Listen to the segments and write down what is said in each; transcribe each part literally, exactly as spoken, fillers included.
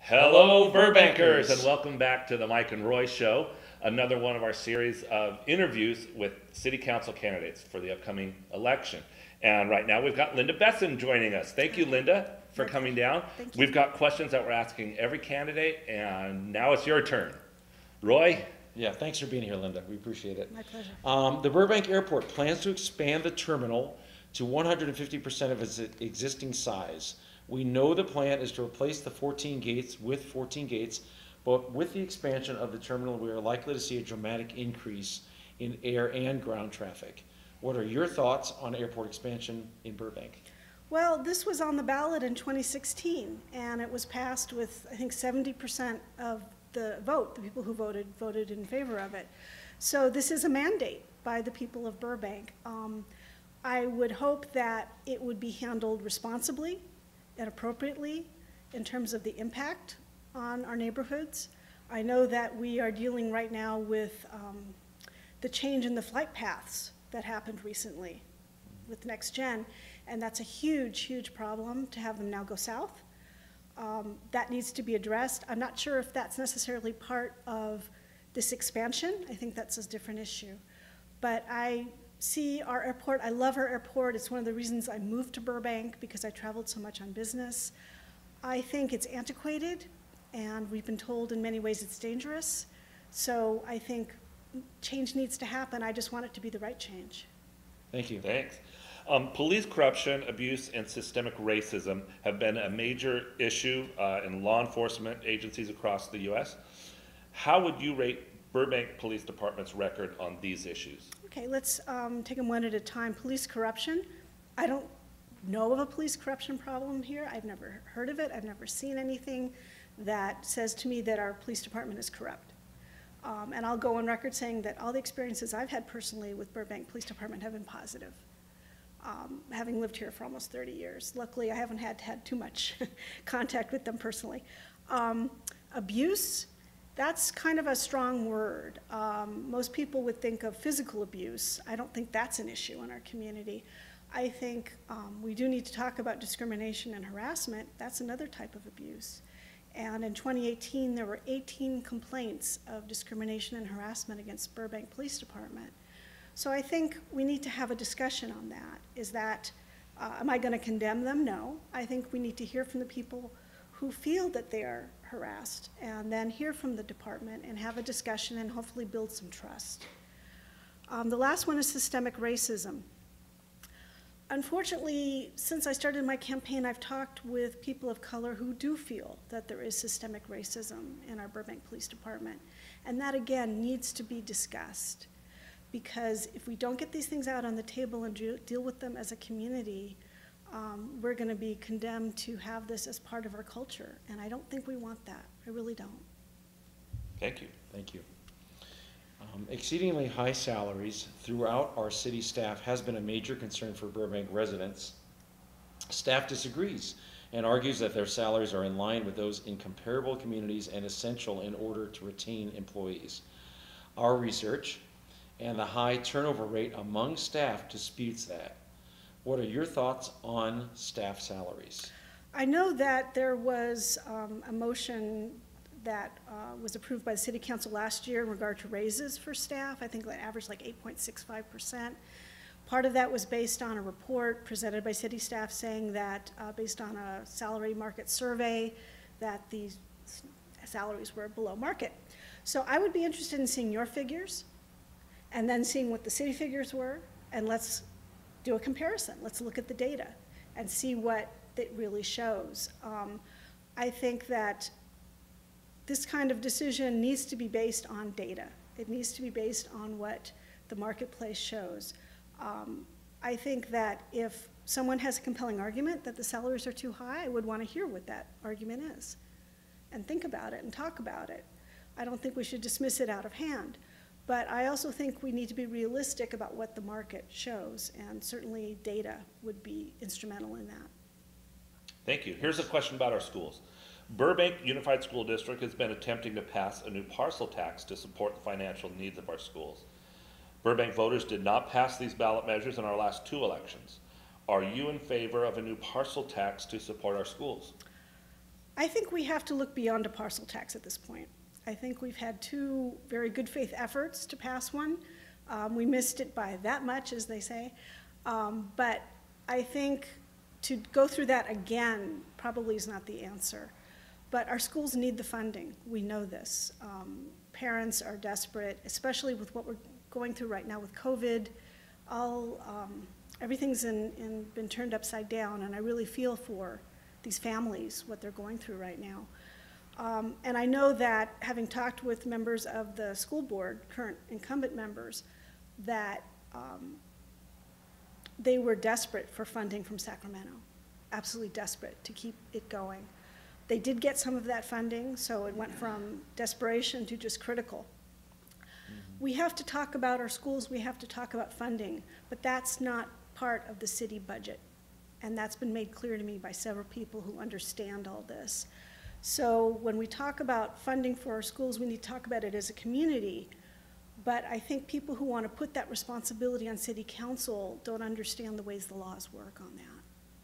Hello, Burbankers, and welcome back to the Mike and Roy Show, another one of our series of interviews with City Council candidates for the upcoming election. And right now we've got Linda Bessin joining us. Thank you, Linda, for coming down. Thank you. We've got questions that we're asking every candidate, and now it's your turn. Roy? Yeah, thanks for being here, Linda. We appreciate it. My pleasure. Um, the Burbank Airport plans to expand the terminal to one hundred fifty percent of its existing size. We know the plan is to replace the fourteen gates with fourteen gates, but with the expansion of the terminal, we are likely to see a dramatic increase in air and ground traffic. What are your thoughts on airport expansion in Burbank? Well, this was on the ballot in twenty sixteen, and it was passed with, I think, seventy percent of the vote. The people who voted voted in favor of it. So this is a mandate by the people of Burbank. Um, I would hope that it would be handled responsibly and appropriately in terms of the impact on our neighborhoods. I know that we are dealing right now with um, the change in the flight paths that happened recently with Next Gen, and that's a huge, huge problem to have them now go south. Um, that needs to be addressed. I'm not sure if that's necessarily part of this expansion. I think that's a different issue. But I see our airport, I love our airport. It's one of the reasons I moved to Burbank, because I traveled so much on business. I think it's antiquated, and we've been told in many ways it's dangerous. So I think change needs to happen. I just want it to be the right change. Thank you. Thanks. Um, police corruption, abuse, and systemic racism have been a major issue uh, in law enforcement agencies across the U S How would you rate Burbank Police Department's record on these issues? Okay, let's um, take them one at a time. Police corruption. I don't know of a police corruption problem here. I've never heard of it. I've never seen anything that says to me that our police department is corrupt. Um, and I'll go on record saying that all the experiences I've had personally with Burbank Police Department have been positive. Um, having lived here for almost thirty years. Luckily, I haven't had had too much contact with them personally. Um, abuse, that's kind of a strong word. Um, most people would think of physical abuse. I don't think that's an issue in our community. I think um, we do need to talk about discrimination and harassment. That's another type of abuse. And in twenty eighteen, there were eighteen complaints of discrimination and harassment against Burbank Police Department. So I think we need to have a discussion on that. Is that, uh, am I going to condemn them? No. I think we need to hear from the people who feel that they are harassed, and then hear from the department and have a discussion and hopefully build some trust. Um, the last one is systemic racism. Unfortunately, since I started my campaign, I've talked with people of color who do feel that there is systemic racism in our Burbank Police Department. And that, again, needs to be discussed. Because if we don't get these things out on the table and deal with them as a community, um, we're going to be condemned to have this as part of our culture. And I don't think we want that. I really don't. Thank you. Thank you. Um, exceedingly high salaries throughout our city staff has been a major concern for Burbank residents. Staff disagrees and argues that their salaries are in line with those in comparable communities and essential in order to retain employees. Our research and the high turnover rate among staff disputes that. What are your thoughts on staff salaries? I know that there was um, a motion that uh, was approved by the City Council last year in regard to raises for staff. I think that averaged like eight point six five percent. Part of that was based on a report presented by city staff saying that uh, based on a salary market survey that these salaries were below market. So I would be interested in seeing your figures and then seeing what the city figures were, and let's do a comparison. Let's look at the data and see what it really shows. Um, I think that this kind of decision needs to be based on data. It needs to be based on what the marketplace shows. Um, I think that if someone has a compelling argument that the salaries are too high, I would want to hear what that argument is and think about it and talk about it. I don't think we should dismiss it out of hand. But I also think we need to be realistic about what the market shows, and certainly data would be instrumental in that. Thank you. Here's a question about our schools. Burbank Unified School District has been attempting to pass a new parcel tax to support the financial needs of our schools. Burbank voters did not pass these ballot measures in our last two elections. Are you in favor of a new parcel tax to support our schools? I think we have to look beyond a parcel tax at this point. I think we've had two very good faith efforts to pass one. Um, we missed it by that much, as they say. Um, but I think to go through that again probably is not the answer. But our schools need the funding. We know this. Um, parents are desperate, especially with what we're going through right now with COVID. All, um, everything's in, in, been turned upside down, and I really feel for these families, what they're going through right now. Um, and I know that, having talked with members of the school board, current incumbent members, that um, they were desperate for funding from Sacramento, absolutely desperate to keep it going. They did get some of that funding, so it went from desperation to just critical. Mm-hmm. We have to talk about our schools, we have to talk about funding, but that's not part of the city budget. And that's been made clear to me by several people who understand all this. So when we talk about funding for our schools, we need to talk about it as a community. But I think people who want to put that responsibility on city council don't understand the ways the laws work on that.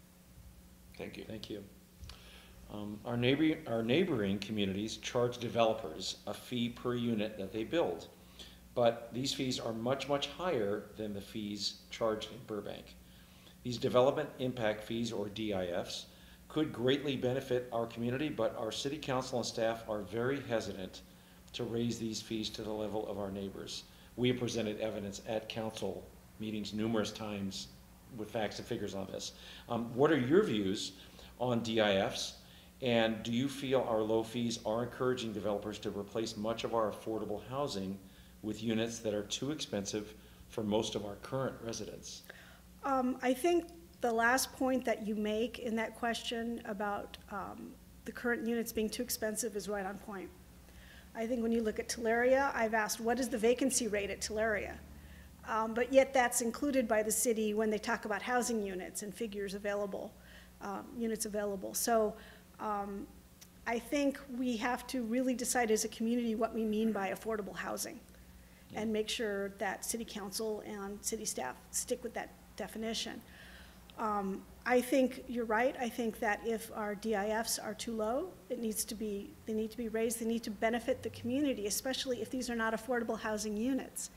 Thank you. Thank you. Um, our, neighbor, our neighboring communities charge developers a fee per unit that they build. But these fees are much, much higher than the fees charged in Burbank. These development impact fees, or D I Fs, could greatly benefit our community, but our city council and staff are very hesitant to raise these fees to the level of our neighbors. We have presented evidence at council meetings numerous times with facts and figures on this. Um, what are your views on D I Fs, and do you feel our low fees are encouraging developers to replace much of our affordable housing with units that are too expensive for most of our current residents? Um, I think the last point that you make in that question about um, the current units being too expensive is right on point. I think when you look at Tularia, I've asked, what is the vacancy rate at Tularia? Um, but yet that's included by the city when they talk about housing units and figures available, um, units available. So um, I think we have to really decide as a community what we mean by affordable housing and make sure that city council and city staff stick with that definition. Um, I think you're right. I think that if our D I Fs are too low, it needs to be, they need to be raised. They need to benefit the community, especially if these are not affordable housing units.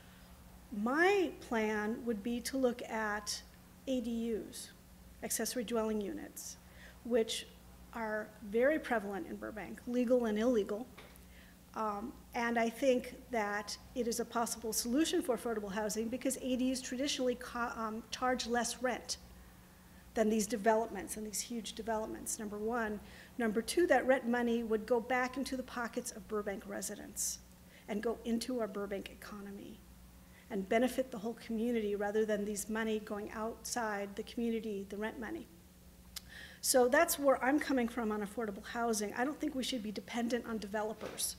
My plan would be to look at A D Us, accessory dwelling units, which are very prevalent in Burbank, legal and illegal. Um, and I think that it is a possible solution for affordable housing because A D Us traditionally co um, charge less rent than these developments and these huge developments, number one. Number two, that rent money would go back into the pockets of Burbank residents and go into our Burbank economy and benefit the whole community rather than these money going outside the community, the rent money. So that's where I'm coming from on affordable housing. I don't think we should be dependent on developers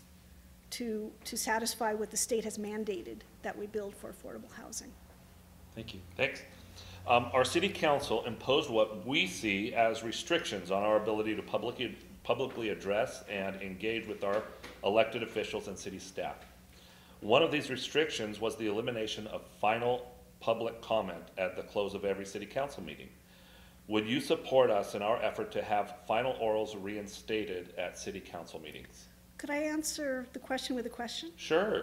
to, to satisfy what the state has mandated that we build for affordable housing. Thank you. Thanks. Um, our city council imposed what we see as restrictions on our ability to publicly, publicly address and engage with our elected officials and city staff. One of these restrictions was the elimination of final public comment at the close of every city council meeting. Would you support us in our effort to have final orals reinstated at city council meetings? Could I answer the question with a question? Sure.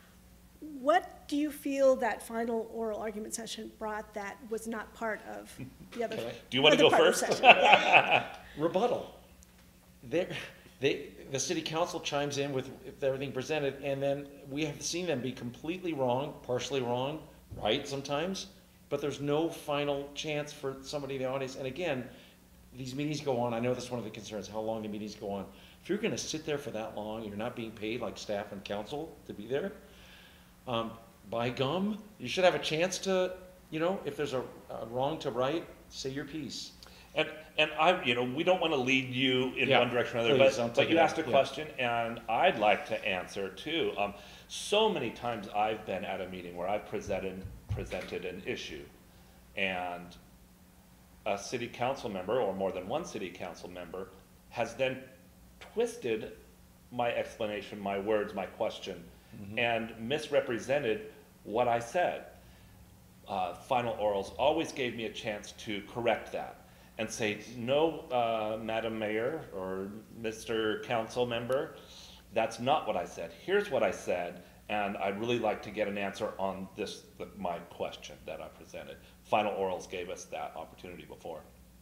What do you feel that final oral argument session brought that was not part of the other? Okay. Do you want to go first? Rebuttal. They're, they, the city council chimes in with everything presented, and then we have seen them be completely wrong, partially wrong, right sometimes, but there's no final chance for somebody in the audience. And again, these meetings go on. I know that's one of the concerns, how long the meetings go on. If you're going to sit there for that long, you're not being paid like staff and council to be there, um, by gum, you should have a chance to, you know, if there's a, a wrong to right, say your piece. And and I, you know, we don't want to lead you in Yeah, one direction or another, please, but, but you asked a question, and I'd like to answer too. Um, so many times I've been at a meeting where I've presented presented an issue, and a city council member, or more than one city council member, has then twisted my explanation, my words, my question, mm-hmm. and misrepresented what I said. Uh, final orals always gave me a chance to correct that. and say, no, uh, Madam Mayor or Mister Council Member, that's not what I said. Here's what I said, and I'd really like to get an answer on this, the, my question that I presented. Final orals gave us that opportunity before.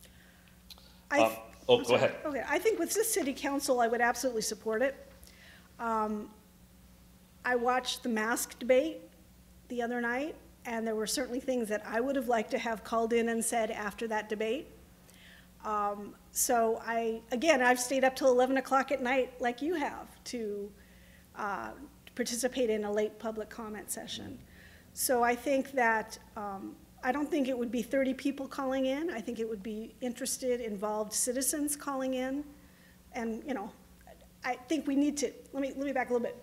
I Um, oh, I'm go sorry. ahead. Okay, I think with this city council, I would absolutely support it. Um, I watched the mask debate the other night, and there were certainly things that I would have liked to have called in and said after that debate. Um, so I, again, I've stayed up till eleven o'clock at night like you have to uh, participate in a late public comment session. So I think that, um, I don't think it would be thirty people calling in. I think it would be interested, involved citizens calling in. And, you know, I think we need to, let me, let me back a little bit.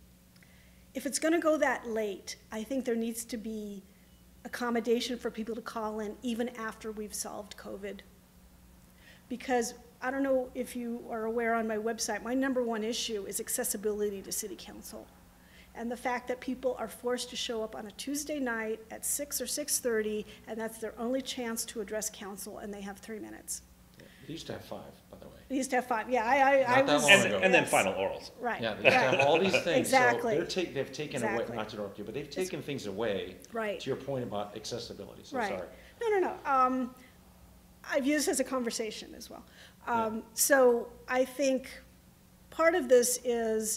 If it's gonna go that late, I think there needs to be accommodation for people to call in even after we've solved COVID. Because I don't know if you are aware, on my website, my number one issue is accessibility to city council. And the fact that people are forced to show up on a Tuesday night at six or six thirty, and that's their only chance to address council, and they have three minutes. Yeah, they used to have five, by the way. They used to have five, yeah, I, I, I Not that was. long And, ago. and then yes. final orals. Right. Yeah, they used to have all these things. Exactly. So they're take, they've taken away, Exactly. not to interrupt you, but they've taken things away. Right. To your point about accessibility, so Right. sorry. No, no, no. Um, I've used this as a conversation as well. Um, So I think part of this is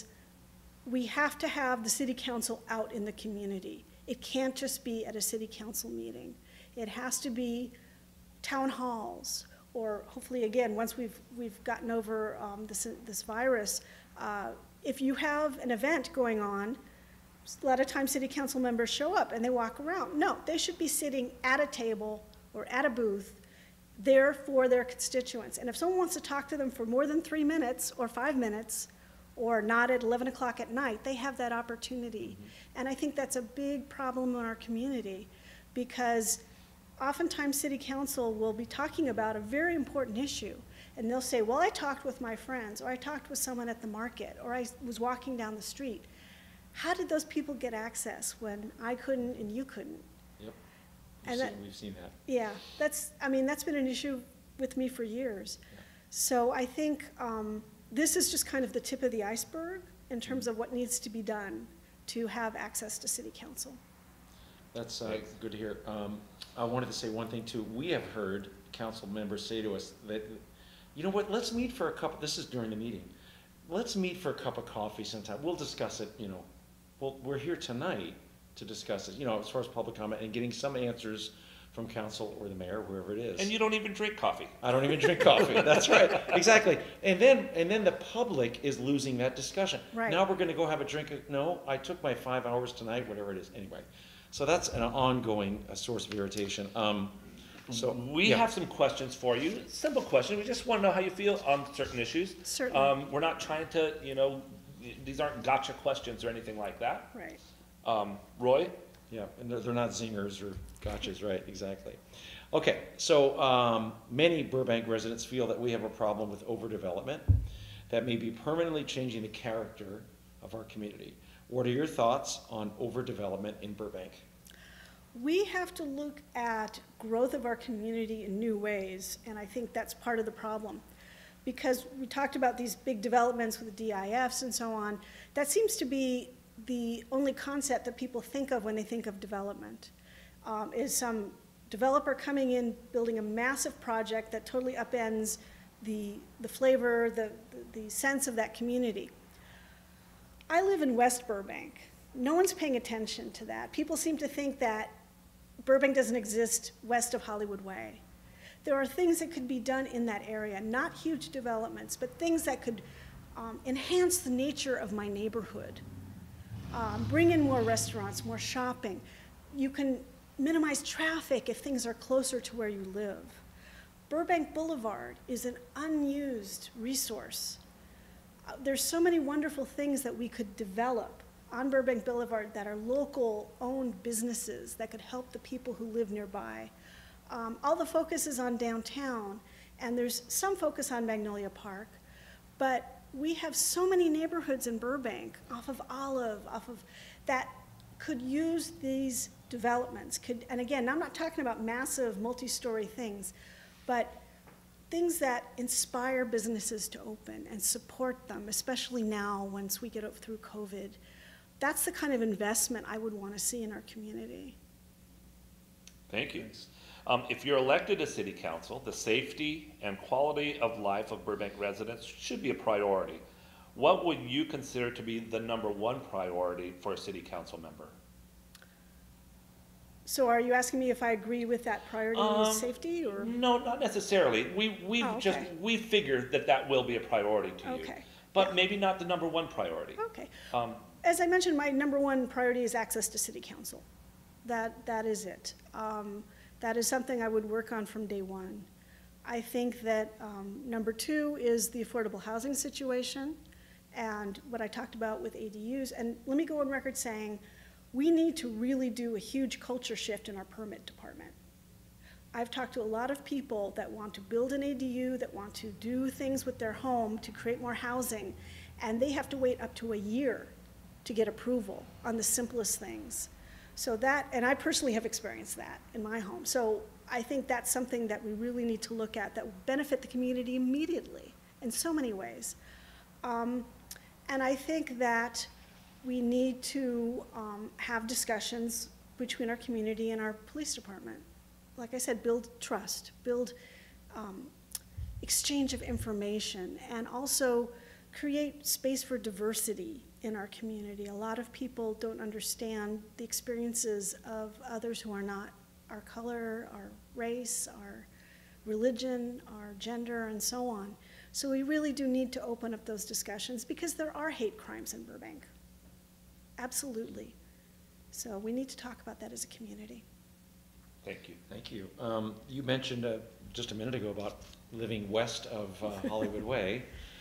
we have to have the city council out in the community. It can't just be at a city council meeting. It has to be town halls, or hopefully, again, once we've, we've gotten over um, this, this virus, uh, if you have an event going on, a lot of times city council members show up and they walk around. No, they should be sitting at a table or at a booth there for their constituents. And if someone wants to talk to them for more than three minutes or five minutes, or not at eleven o'clock at night, they have that opportunity. Mm-hmm. And I think that's a big problem in our community, because oftentimes city council will be talking about a very important issue, and they'll say, well, I talked with my friends, or I talked with someone at the market, or I was walking down the street. How did those people get access when I couldn't and you couldn't? Yep. We've, And seen, that- we've seen that. Yeah, that's, I mean, that's been an issue with me for years. Yeah. So I think um, this is just kind of the tip of the iceberg in terms of what needs to be done to have access to city council. That's uh, good to hear. Um, I wanted to say one thing too. We have heard council members say to us that, you know what, let's meet for a cup, this is during the meeting. Let's meet for a cup of coffee sometime. We'll discuss it, you know. Well, we're here tonight to discuss it, you know, as far as public comment and getting some answers from council or the mayor, whoever it is. And you don't even drink coffee. I don't even drink coffee. That's right. Exactly. And then and then the public is losing that discussion. Right. Now we're going to go have a drink. Of, no, I took my five hours tonight, whatever it is. Anyway, so that's an ongoing a source of irritation. Um, so We yeah. have some questions for you. Simple questions. We just want to know how you feel on certain issues. Certainly. Um, we're not trying to, you know, these aren't gotcha questions or anything like that. Right. Um, Roy? Yeah, and they're, they're not zingers or gotchas, right? Exactly. Okay, so um, many Burbank residents feel that we have a problem with overdevelopment that may be permanently changing the character of our community. What are your thoughts on overdevelopment in Burbank? We have to look at growth of our community in new ways, and I think that's part of the problem. Because we talked about these big developments with the D I Fs and so on. That seems to be the only concept that people think of when they think of development, um, is some developer coming in, building a massive project that totally upends the, the flavor, the, the, the sense of that community. I live in West Burbank. No one's paying attention to that. People seem to think that Burbank doesn't exist west of Hollywood Way. There are things that could be done in that area, not huge developments, but things that could um, enhance the nature of my neighborhood. Um, bring in more restaurants, more shopping. You can minimize traffic if things are closer to where you live. Burbank Boulevard is an unused resource. Uh, there's so many wonderful things that we could develop on Burbank Boulevard that are local owned businesses that could help the people who live nearby. Um, all the focus is on downtown, and there's some focus on Magnolia Park, but we have so many neighborhoods in Burbank, off of Olive, off of, that could use these developments. Could, and again, I'm not talking about massive multi-story things, but things that inspire businesses to open and support them, especially now once we get up through COVID. That's the kind of investment I would want to see in our community. Thank you. Um, if you're elected to city council, the safety and quality of life of Burbank residents should be a priority. What would you consider to be the number one priority for a city council member? So are you asking me if I agree with that priority Um, with safety, or? No, not necessarily. We we Oh, just okay. we figured that that will be a priority to you, Okay, but yeah. maybe not the number one priority. Okay. Um, As I mentioned, my number one priority is access to city council. That, that is it. Um, that is something I would work on from day one. I think that um, number two is the affordable housing situation and what I talked about with A D Us. And let me go on record saying we need to really do a huge culture shift in our permit department. I've talked to a lot of people that want to build an A D U, that want to do things with their home to create more housing, and they have to wait up to a year to get approval on the simplest things. So that, and I personally have experienced that in my home. So I think that's something that we really need to look at that will benefit the community immediately in so many ways. Um, and I think that we need to um, have discussions between our community and our police department. Like I said, build trust, build um, exchange of information, and also create space for diversity in our community. A lot of people don't understand the experiences of others who are not our color, our race, our religion, our gender, and so on. So we really do need to open up those discussions because there are hate crimes in Burbank. Absolutely. So we need to talk about that as a community. Thank you. Thank you. Um, you mentioned uh, just a minute ago about living west of uh, Hollywood Way.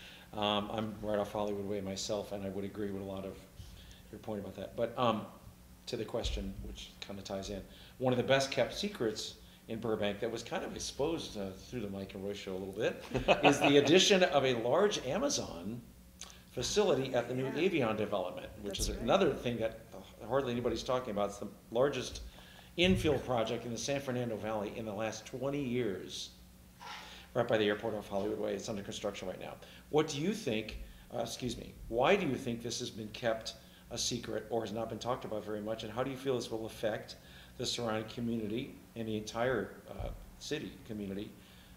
Um, I'm right off Hollywood Way myself, and I would agree with a lot of your point about that. But um, to the question, which kind of ties in, one of the best kept secrets in Burbank that was kind of exposed uh, through the Mike and Roy show a little bit is the addition of a large Amazon facility at the new Yeah. Avion development, which That's is right. another thing that hardly anybody's talking about. It's the largest infill project in the San Fernando Valley in the last twenty years, right by the airport off Hollywood Way. It's under construction right now. What do you think, uh, excuse me, why do you think this has been kept a secret or has not been talked about very much, and how do you feel this will affect the surrounding community and the entire uh, city community?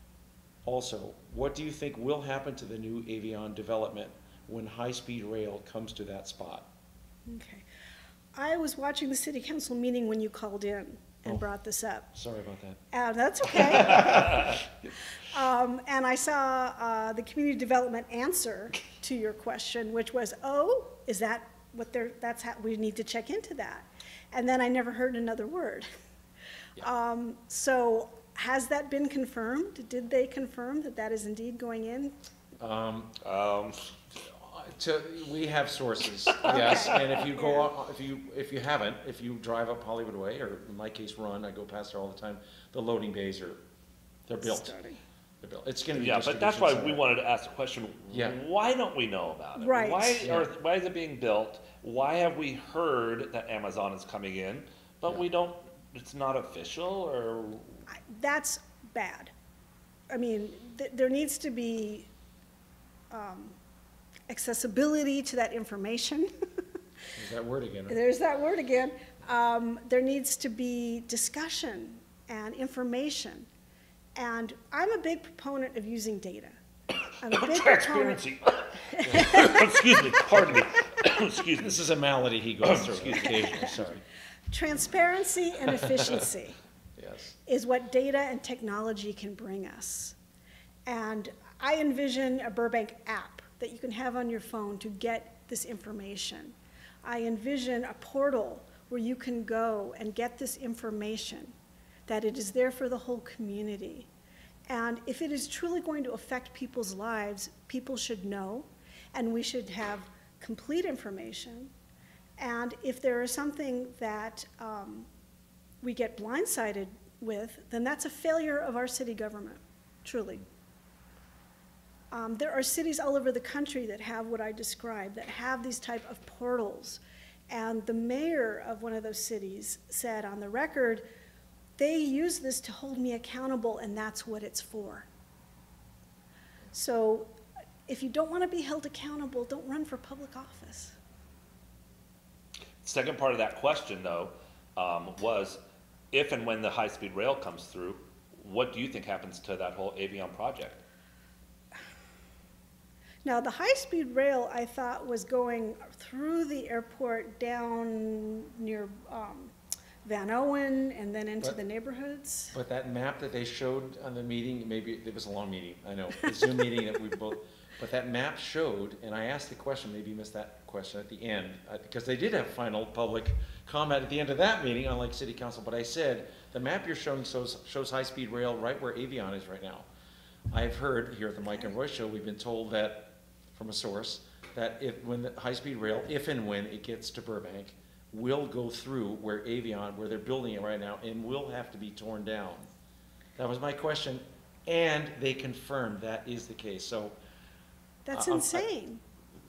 Also, what do you think will happen to the new Avion development when high-speed rail comes to that spot? Okay. I was watching the city council meeting when you called in and Oh. brought this up. Sorry about that. Uh, that's okay. um, and I saw uh, the community development answer to your question, which was, "Oh, is that what they're? That's how we need to check into that." And then I never heard another word. Yeah. Um, so, has that been confirmed? Did they confirm that that is indeed going in? Um, Um, to, we have sources, yes, Okay. and if you go, Yeah. on- if you, if you haven't, if you drive up Hollywood Way, or in my case, run, I go past there all the time, the loading bays are, they're built. Starting. They're built. It's gonna be yeah, but that's why distribution we center. wanted to ask the question, Yeah. why don't we know about it? Right. Why, Yeah. or why is it being built? Why have we heard that Amazon is coming in, but Yeah. we don't, it's not official, or? I- That's bad. I mean, th- there needs to be um, accessibility to that information. There's that word again, right? There's that word again. Um, there needs to be discussion and information. And I'm a big proponent of using data. I'm a big proponent. Transparency. Excuse me, pardon me. Excuse me. This is a malady he goes through occasionally, sorry. Transparency and efficiency Yes. is what data and technology can bring us. And I envision a Burbank app that you can have on your phone to get this information. I envision a portal where you can go and get this information, that it is there for the whole community. And if it is truly going to affect people's lives, people should know, and we should have complete information. And if there is something that um, we get blindsided with, then that's a failure of our city government, truly. Um, there are cities all over the country that have what I described, that have these type of portals. And the mayor of one of those cities said on the record, they use this to hold me accountable, and that's what it's for. So if you don't want to be held accountable, don't run for public office. Second part of that question, though, um, was if and when the high-speed rail comes through, what do you think happens to that whole Avion project? Now, the high-speed rail, I thought, was going through the airport down near um, Van Owen and then into But- the neighborhoods. But that map that they showed on the meeting, maybe, it was a long meeting, I know, the Zoom meeting that we both, but that map showed, and I asked the question, maybe you missed that question at the end, uh, because they did have final public comment at the end of that meeting, unlike City Council, but I said, the map you're showing shows, shows high-speed rail right where Avion is right now. I've heard here at the Mike and Roy Show, we've been told that, from a source, that if, when the high-speed rail, if and when it gets to Burbank, will go through where Avion, where they're building it right now, and will have to be torn down. That was my question, and they confirmed that is the case, so. That's uh, I- insane.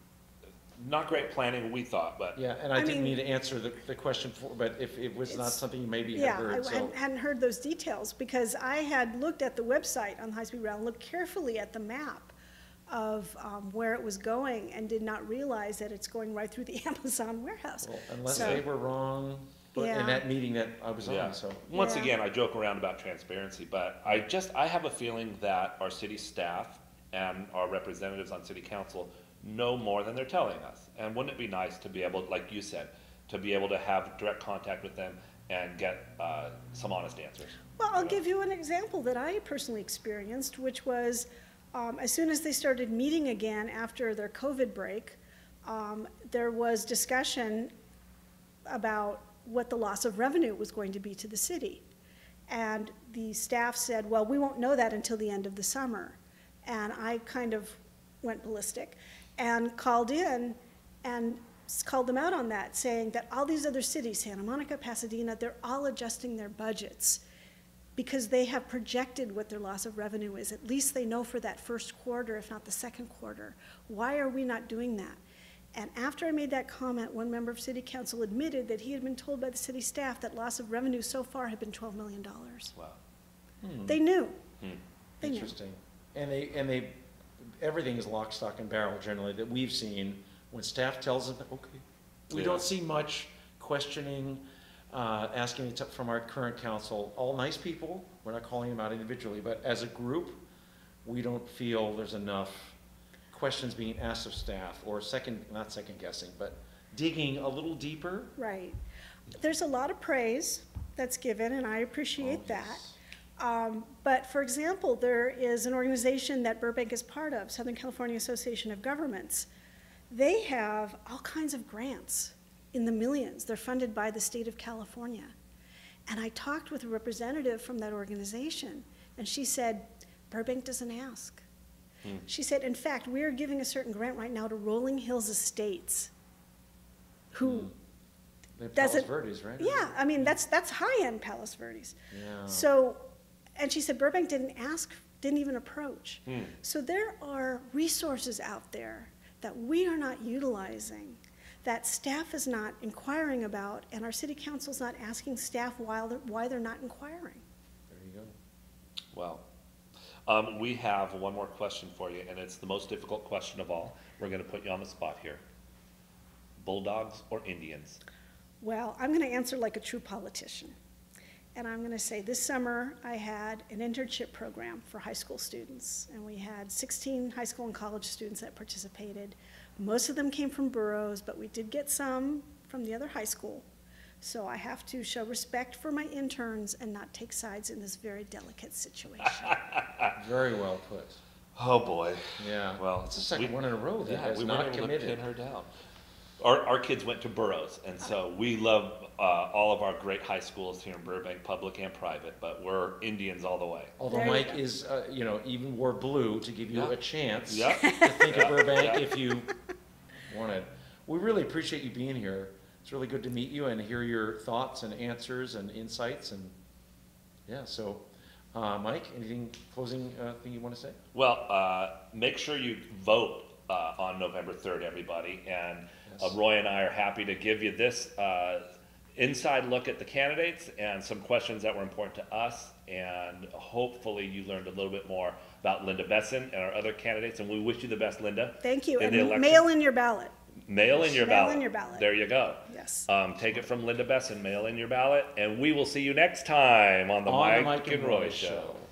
Not great planning, we thought, but Yeah, and I I didn't mean- mean to answer the, the question for, but if it was not It's- something you maybe had Yeah, heard, I so. hadn't- hadn't heard those details, because I had looked at the website on the high-speed rail, and looked carefully at the map of um, where it was going, and did not realize that it's going right through the Amazon warehouse. Well, unless So- they were wrong, but Yeah. in that meeting that I was yeah. on, so. Once Yeah. again, I joke around about transparency, but I just, I have a feeling that our city staff and our representatives on city council know more than they're telling us. And wouldn't it be nice to be able, like you said, to be able to have direct contact with them and get uh, some honest answers? Well, I'll Yeah. give you an example that I personally experienced, which was um, as soon as they started meeting again after their COVID break, um, there was discussion about what the loss of revenue was going to be to the city. And the staff said, well, we won't know that until the end of the summer. And I kind of went ballistic and called in and s- called them out on that, saying that all these other cities, Santa Monica, Pasadena, they're all adjusting their budgets because they have projected what their loss of revenue is. At least they know for that first quarter, if not the second quarter. Why are we not doing that? And after I made that comment, one member of city council admitted that he had been told by the city staff that loss of revenue so far had been twelve million dollars. Wow. Hmm. They knew. Hmm. They knew. Interesting. And they, and they, everything is lock, stock, and barrel generally that we've seen. When staff tells them, okay, we Yeah. don't see much questioning, uh, asking it from our current council. All nice people, we're not calling them out individually, but as a group, we don't feel there's enough questions being asked of staff, or second, not second guessing, but digging a little deeper. Right. There's a lot of praise that's given, and I appreciate Oh, that. yes. Um, but for example, there is an organization that Burbank is part of, Southern California Association of Governments. They have all kinds of grants in the millions. They're funded by the state of California. And I talked with a representative from that organization, and she said, Burbank doesn't ask. Hmm. She said, in fact, we are giving a certain grant right now to Rolling Hills Estates, who Hmm. The Palos doesn't- Verdes, right? yeah, I mean, that's, that's high-end Palos Verdes. Yeah. So, and she said Burbank didn't ask, didn't even approach. Hmm. So there are resources out there that we are not utilizing, that staff is not inquiring about, and our city council's not asking staff why they're, why they're not inquiring. There you go. Well, um, we have one more question for you, and it's the most difficult question of all. We're gonna put you on the spot here. Bulldogs or Indians? Well, I'm going to answer like a true politician. And I'm going to say this summer I had an internship program for high school students. And we had sixteen high school and college students that participated. Most of them came from boroughs, but we did get some from the other high school. So I have to show respect for my interns and not take sides in this very delicate situation. Very well put. Oh, boy. Yeah. Well, It's the second we- one in a row that Yeah, has we not weren't able committed. to pin her down. Our, our kids went to boroughs, and so we love uh, all of our great high schools here in Burbank, public and private, but we're Indians all the way. Although There you Mike go. is, uh, you know, even wore blue to give you Yeah. a chance Yeah. to think of Yeah. Burbank Yeah. if you wanted. We really appreciate you being here. It's really good to meet you and hear your thoughts and answers and insights, and yeah, so, uh, Mike, anything, closing, uh, thing you wanna say? Well, uh, make sure you vote uh, on November third, everybody, and uh, Yes. Roy and I are happy to give you this uh, inside look at the candidates and some questions that were important to us. And hopefully you learned a little bit more about Linda Bessin and our other candidates. And we wish you the best, Linda. Thank you. in the And election. mail in your ballot. Mail in your Mail ballot. in your ballot. There you go. Yes. Um, take it from Linda Bessin. Mail in your ballot. And we will see you next time on the On the Mike, Mike and Roy Show.